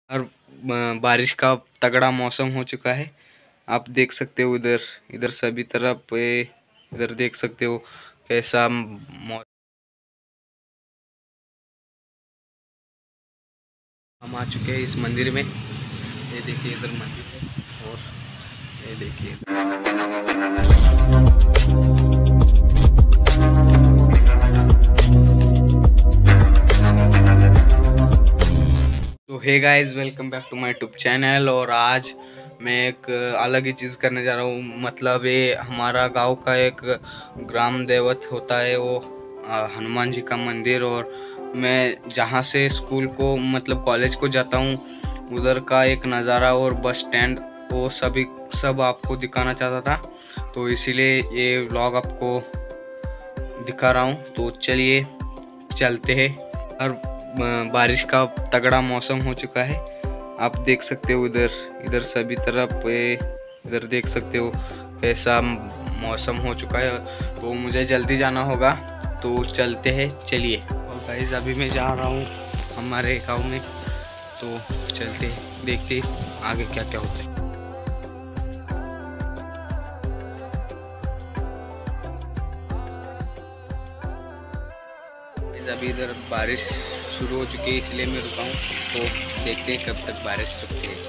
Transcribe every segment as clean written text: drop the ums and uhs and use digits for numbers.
और बारिश का तगड़ा मौसम हो चुका है। आप देख सकते हो इधर इधर सभी तरफ इधर देख सकते हो कैसा हम आ चुके हैं इस मंदिर में। ये देखिए इधर मंदिर है और ये देखिए। तो hey guys, welcome back to my YouTube channel. और आज मैं एक अलग ही चीज़ करने जा रहा हूँ। मतलब ये हमारा गांव का एक ग्राम देवत होता है, वो हनुमान जी का मंदिर। और मैं जहाँ से स्कूल को मतलब कॉलेज को जाता हूँ उधर का एक नज़ारा और बस स्टैंड वो सब आपको दिखाना चाहता था, तो इसीलिए ये व्लॉग आपको दिखा रहा हूँ। तो चलिए चलते हैं। और बारिश का तगड़ा मौसम हो चुका है। आप देख सकते हो इधर सभी तरफ इधर देख सकते हो कैसा मौसम हो चुका है। तो मुझे जल्दी जाना होगा, तो चलते हैं चलिए। और गाइस अभी मैं जा रहा हूँ हमारे गांव में, तो चलते देखते आगे क्या क्या होता है। अभी इधर बारिश शुरू हो चुकी है, इसलिए मैं रुका हूँ। तो देखते हैं कब तक बारिश रुकती है।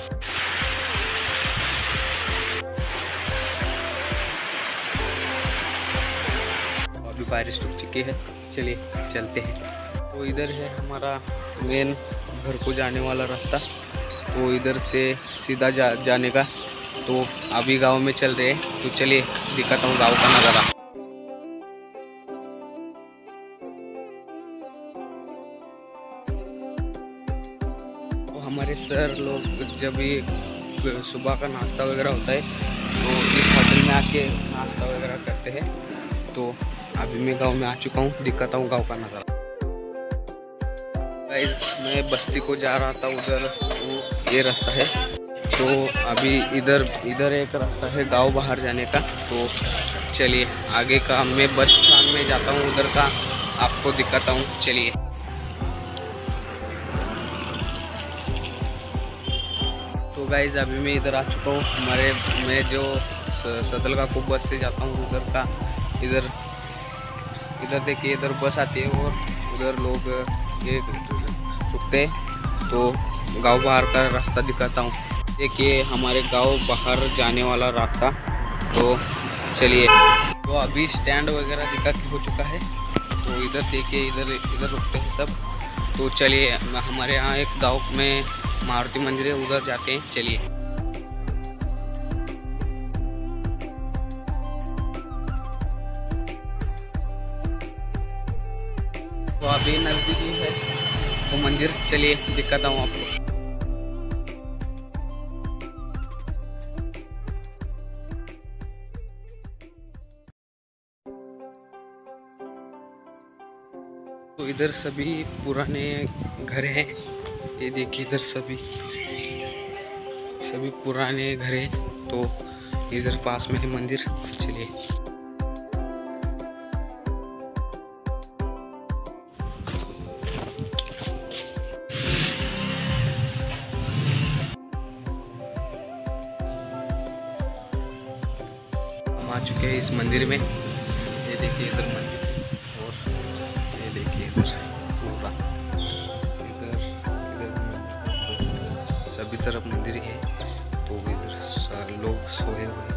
अभी बारिश रुक चुकी है, चलिए चलते हैं। तो इधर है हमारा मेन घर को जाने वाला रास्ता, तो इधर से सीधा जाने का। तो अभी गांव में चल रहे हैं, तो चलिए दिखाता हूँ गांव का नज़ारा। हमारे सर लोग जब भी सुबह का नाश्ता वगैरह होता है तो इस होटल में आके नाश्ता वगैरह करते हैं। तो अभी मैं गांव में आ चुका हूँ, दिखाता हूँ गांव का नज़ारा। गाइस मैं बस्ती को जा रहा था, उधर वो ये रास्ता है। तो अभी इधर एक रास्ता है गांव बाहर जाने का। तो चलिए आगे का मैं बस स्टैंड में जाता हूँ, उधर का आपको दिखाता हूँ, चलिए। तो गाइस अभी मैं इधर आ चुका हूँ। मैं जो सदलगा को बस से जाता हूँ उधर का इधर देखिए, इधर बस आती है और उधर लोग ये रुकते हैं। तो गांव बाहर का रास्ता दिखाता हूँ। देखिए हमारे गांव बाहर जाने वाला रास्ता। तो चलिए, तो अभी स्टैंड वगैरह दिखा हो चुका है। तो इधर देखिए, इधर रुकते हैं सब। तो चलिए हमारे यहाँ एक गांव में मारुति मंदिर है, उधर जाते हैं, चलिए। तो अभी नज़दीक ही है वो मंदिर, चलिए दिखाता हूँ आपको। तो इधर सभी पुराने घर हैं, ये देखिए इधर सभी पुराने घर हैं। तो इधर पास में है मंदिर, चलिए। हम आ चुके हैं इस मंदिर में, ये देखिए इधर मंदिर और ये देखिए इधर पूरा इधर सभी तरफ मंदिर है। तो इधर लोग सोए हुए।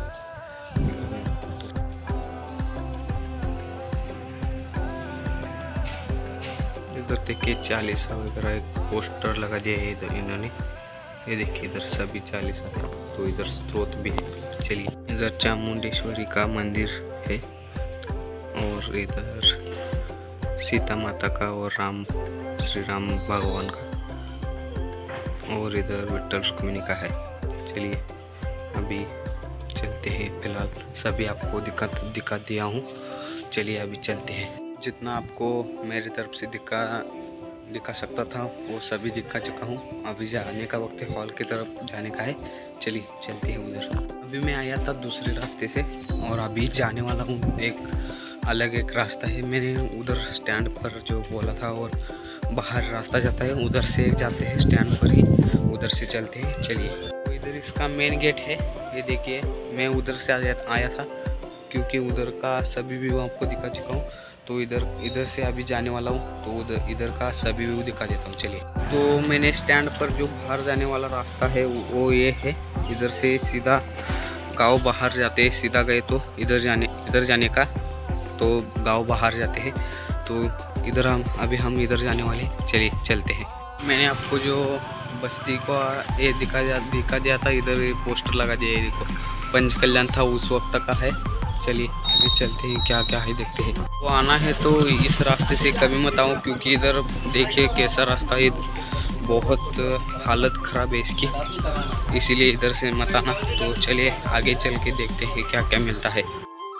इधर देखिए चालीसा वगैरह एक पोस्टर लगा दिया है इधर इन्होंने, ये देखिए इधर सभी चालीसा है। तो इधर स्त्रोत भी है, चलिए। इधर चामुंडेश्वरी का मंदिर है और इधर सीता माता का और श्री राम भगवान का, और इधर विट्ठल रुक्मिणी का है। चलिए अभी चलते हैं, फिलहाल सभी आपको दिखा दिया हूँ, चलिए अभी चलते हैं। जितना आपको मेरी तरफ से दिखा सकता था वो सभी दिखा चुका हूँ। अभी जाने का वक्त है, हॉल की तरफ जाने का है, चलिए चलते हैं उधर। अभी मैं आया था दूसरे रास्ते से और अभी जाने वाला हूँ एक रास्ता है। मैंने उधर स्टैंड पर जो बोला था और बाहर रास्ता जाता है, उधर से जाते हैं स्टैंड पर ही, उधर चलते हैं, चलिए। तो इधर इसका मेन गेट है, ये देखिए। मैं उधर से आया था क्योंकि उधर का सभी व्यू आपको दिखा चुका हूँ। तो इधर से अभी जाने वाला हूँ, तो इधर का सभी व्यू दिखा देता हूँ, चलिए। तो मैंने स्टैंड पर जो बाहर जाने वाला रास्ता है वो ये है। इधर से सीधा गांव बाहर जाते हैं, सीधा गए तो इधर जाने का, तो गांव बाहर जाते हैं। तो इधर हम इधर जाने वाले, चलिए चलते हैं। मैंने आपको जो बस्ती को ये दिखा दिया था, इधर पोस्टर लगा दिया है, देखो पंच कल्याण था उस वक्त का है। चलिए आगे चलते हैं, क्या क्या है देखते हैं। तो आना है तो इस रास्ते से कभी मत आओ, क्योंकि इधर देखिए कैसा रास्ता है, बहुत हालत ख़राब है इसकी, इसीलिए इधर से मत आना। तो चलिए आगे चल के देखते हैं क्या क्या मिलता है।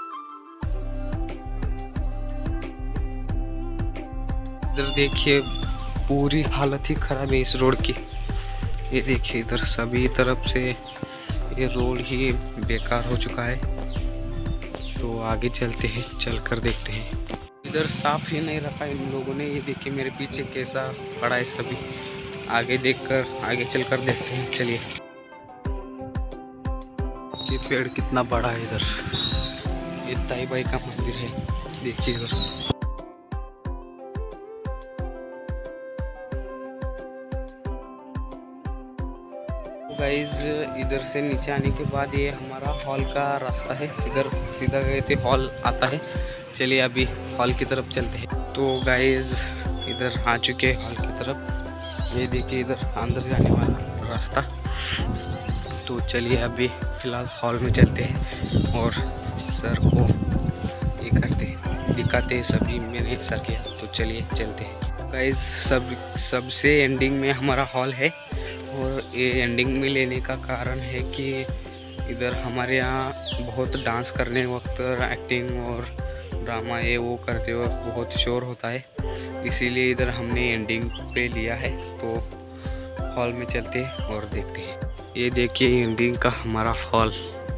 इधर देखिए पूरी हालत ही ख़राब है इस रोड की, ये देखिए इधर सभी तरफ से ये रोड ही बेकार हो चुका है। तो आगे चलते हैं, चलकर देखते हैं। इधर साफ ही नहीं रखा इन लोगों ने, ये देखिए मेरे पीछे कैसा पड़ा है सभी। आगे चलकर देखते हैं, चलिए। ये पेड़ कितना बड़ा है इधर, ये ताई बाई का मंदिर है, देखिए इधर। गाइज इधर से नीचे आने के बाद ये हमारा हॉल का रास्ता है, इधर सीधा गए थे हॉल आता है। चलिए अभी हॉल की तरफ चलते हैं। तो गाइज इधर आ चुके हैं हॉल की तरफ, ये देखिए इधर अंदर जाने वाला रास्ता। तो चलिए अभी फ़िलहाल हॉल में चलते हैं और सर को ये दिखाते हैं सभी मेरे सर के। तो चलिए चलते हैं। गाइज सबसे एंडिंग में हमारा हॉल है, और ये एंडिंग में लेने का कारण है कि इधर हमारे यहाँ बहुत डांस करने वक्त एक्टिंग और ड्रामा ये वो करते वक्त बहुत शोर होता है, इसीलिए इधर हमने एंडिंग पे लिया है। तो हॉल में चलते हैं और देखते हैं। ये देखिए एंडिंग का हमारा हॉल,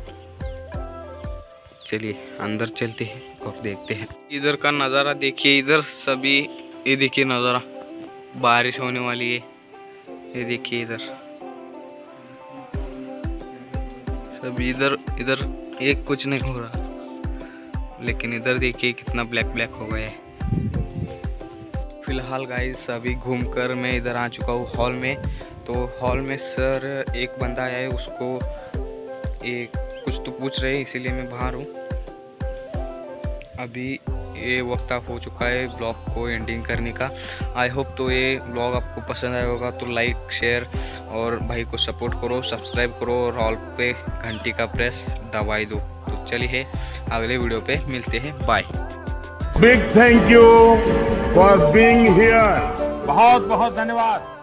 चलिए अंदर चलते हैं और देखते हैं। इधर का नज़ारा देखिए, इधर सभी ये देखिए नज़ारा, बारिश होने वाली है, ये देखिए इधर सब इधर एक कुछ नहीं हो रहा, लेकिन इधर देखिए कितना ब्लैक हो गया है। फिलहाल गाइस सभी घूमकर मैं इधर आ चुका हूँ हॉल में। तो हॉल में सर एक बंदा आया है, उसको एक कुछ तो पूछ रहे हैं, इसीलिए मैं बाहर हूँ। अभी ये वक्त हो चुका है ब्लॉग को एंडिंग करने का। आई होप तो ये ब्लॉग आपको पसंद आया होगा, तो लाइक शेयर और भाई को सपोर्ट करो, सब्सक्राइब करो और ऑल पे घंटी का प्रेस दबाई दो। तो चलिए अगले वीडियो पे मिलते हैं, bye. Big thank you for being here, बहुत बहुत धन्यवाद।